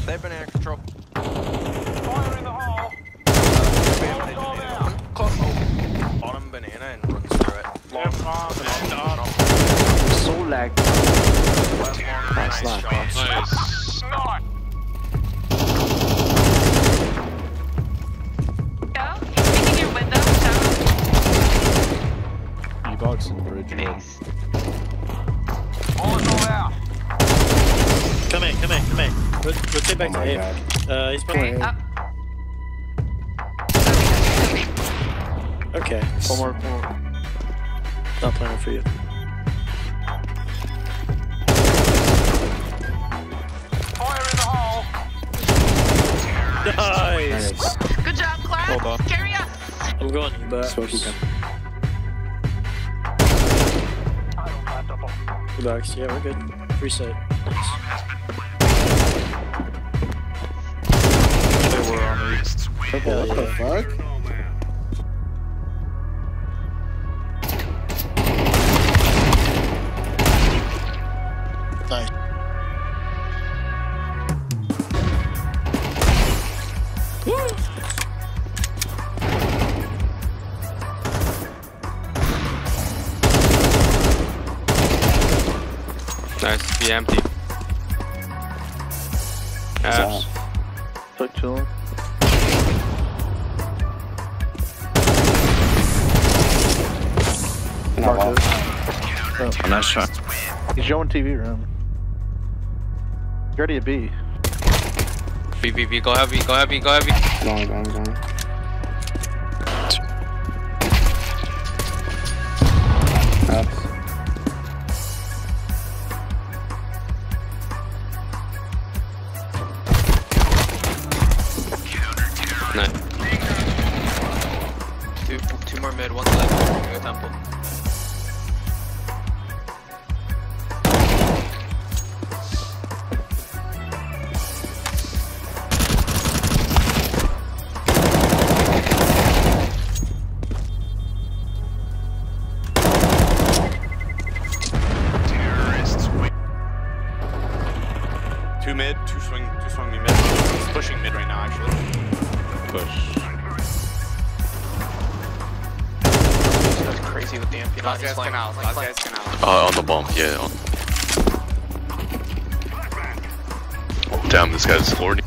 They've been out of control. Fire in the hole. Close hole. Bottom banana and runs through it. Long, So lag. nice shot. Nice. Nice. Go. He's making your window down. E-box and bridge. Thanks. All out. Come in. Rotate back to A. He's behind. Up. Okay. One more. Not planning for you. Fire in the hole. Nice. Good job, class. Hold on. Carry us. I'm going back. Backs. Yeah, we're good. Reset. Nice. They were on me. Hell What the yeah. fuck? Nice. Nice, be empty. Abs. Took too long. Oh, nice shot. He's showing TV room. You're already a B. B, go heavy. Long. Abs. Nice. Two more mid, one left. Go temple. Two mid, two swing me mid. He's pushing mid right now, actually. Push. That's crazy with the MP. Last guy's canal. On the bomb, yeah. Damn, this guy's horny.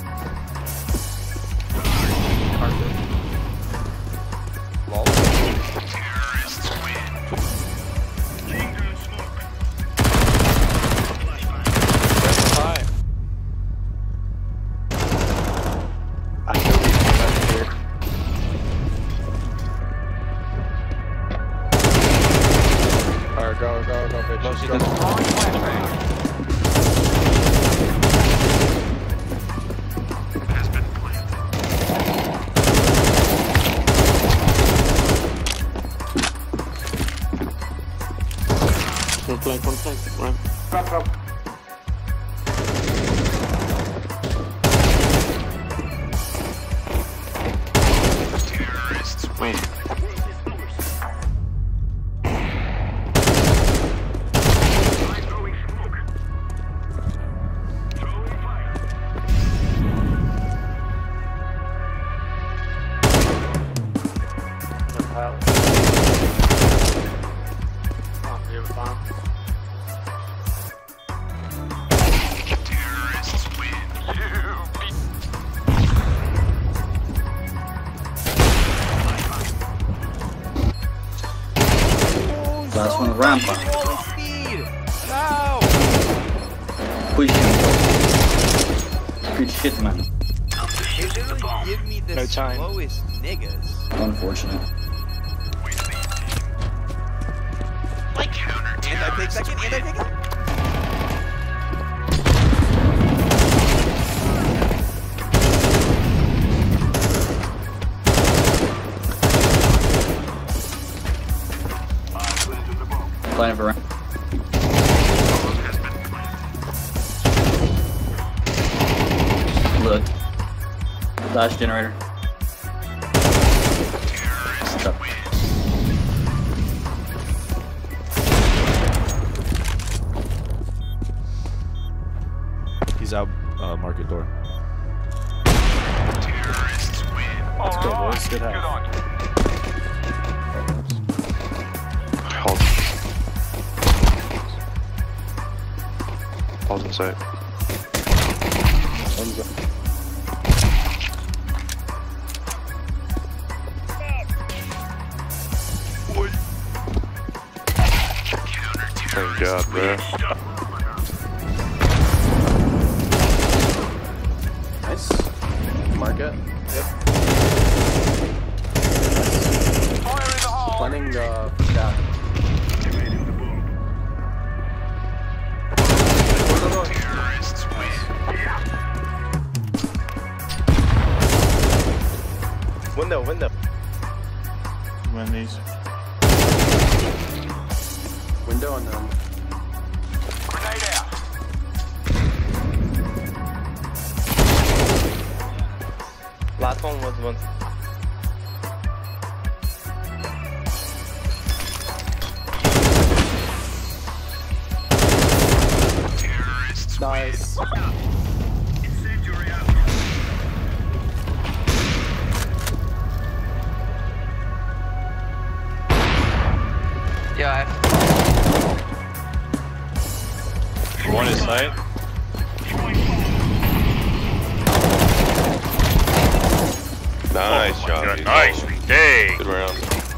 Go, bitch. One flank, run. Drop. Wait. Last one, ramp up. No! Push him. Good shit, man. They literally give me the No time. slowest niggas. Unfortunate. Anti-pick second, anti-pick. Playing for ramp. Look. Flash generator. Stop. He's out market door. Let's go, boys. Good half. Hold. Hold in sight. Thank God, bro. Nice. Market. Yep. Fire in the hole. Planning shot. Window. Win these. Window and then. Grenade out. Last one was one. Nice. Yeah, One is sight. Nice job. Yeah, dude. nice. Dang. Good round.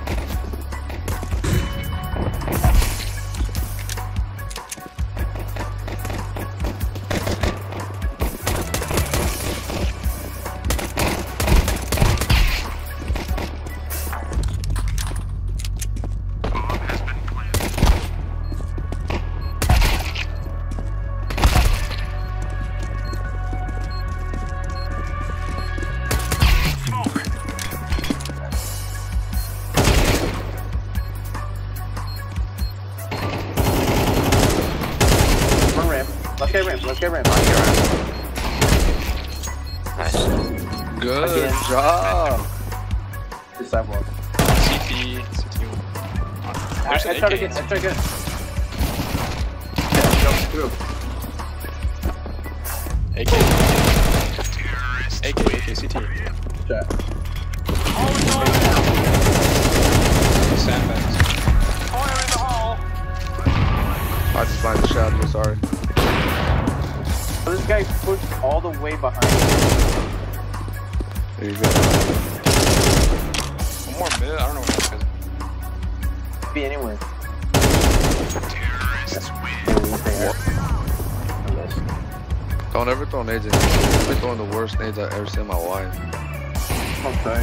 Let's get ramp. nice. Good job. This side one. CT. There's an I try to AK. get. Jump through. AK, CT. Chat. Sandbags. Fire in the hole. I just find the shot. I'm sorry. This guy pushed all the way behind. There you go. One more mid. I don't know what that's because. Be anywhere. Don't ever throw nades in. I've been throwing the worst nades I've ever seen in my life. Okay.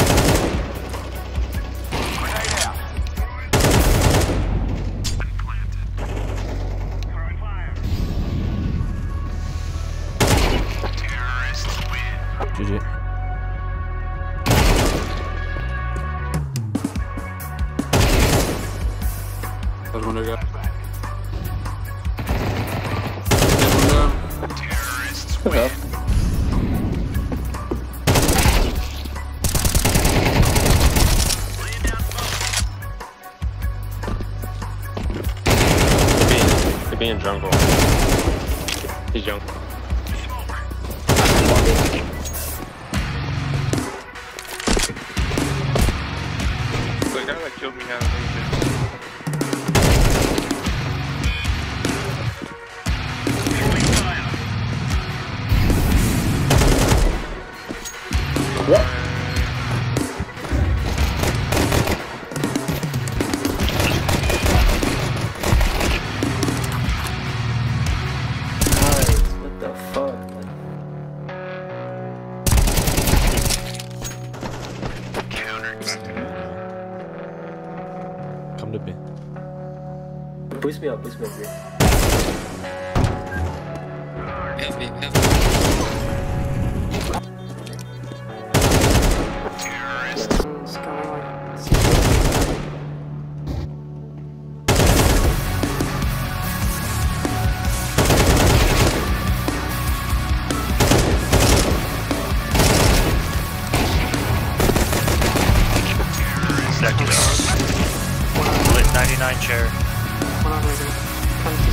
Grenade out. GG. There's one there. Okay. Could be in jungle. He's jungle. The guy that killed me had a little What the fuck? Come to B. Boost me up, here. Lit 99 chair. One on right.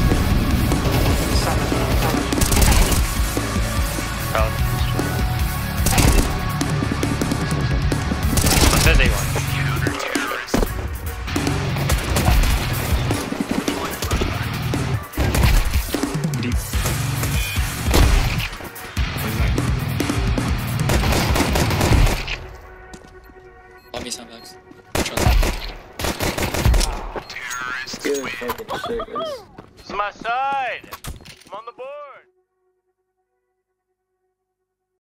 fucking shit, guys. This is my side. I'm on the board.